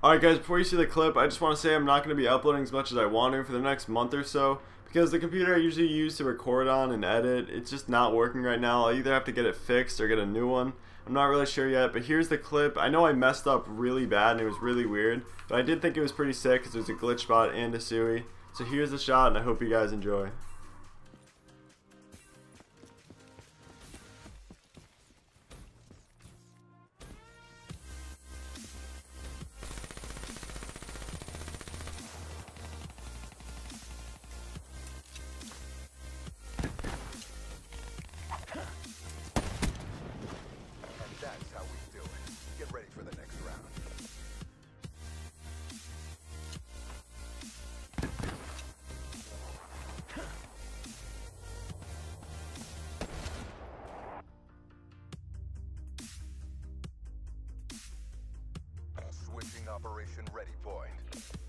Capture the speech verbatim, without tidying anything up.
Alright guys, before you see the clip, I just want to say I'm not going to be uploading as much as I want to for the next month or so, because the computer I usually use to record on and edit, it's just not working right now. I'll either have to get it fixed or get a new one. I'm not really sure yet, but here's the clip. I know I messed up really bad and it was really weird, but I did think it was pretty sick because there's a glitch spot and a sui. So here's the shot and I hope you guys enjoy. That's how we do it. Get ready for the next round. Switching operation ready point.